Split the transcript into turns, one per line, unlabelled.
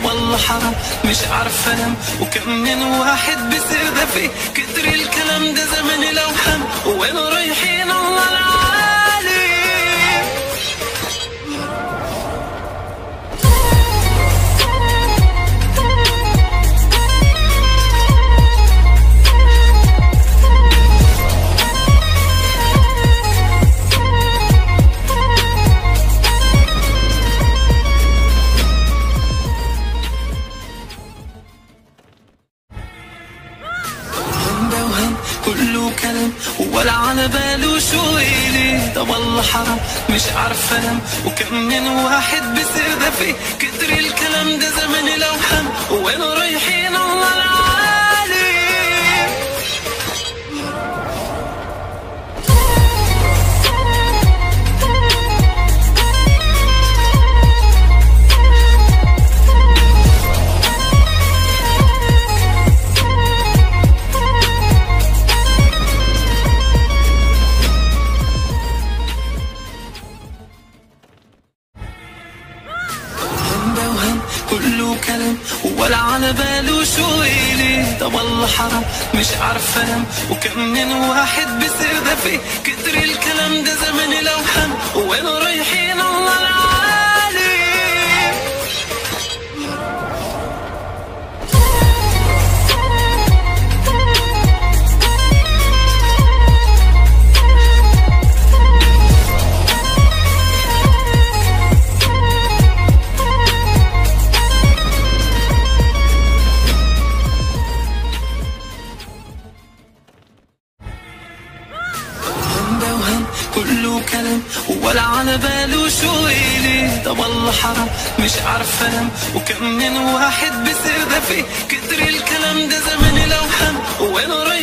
والله حرام مش عارفه انام، وكم من واحد بيصير ده فيه كتر الكلام ده زمن الاوهام، وين رايحين الله العالي. كله كلام ولا على باله شو إلي، ده والله حرام مش عارفه انام، وكم من واحد بيصير ده فيه كتر الكلام ده زمن الاوهام، وين رايحين الله العالي. كله كلام ولا على باله شو إلي، ده والله حرام مش عارفه انام، وكم من واحد بيصير ده فيه كتر الكلام ده زمن الاوهام، وين رايحين الله العالي. كله كلام ولا على باله شو إلي، ده والله حرام مش عارفه انام، وكم من واحد بيصير ده فيه كتر الكلام ده زمن الاوهام، وين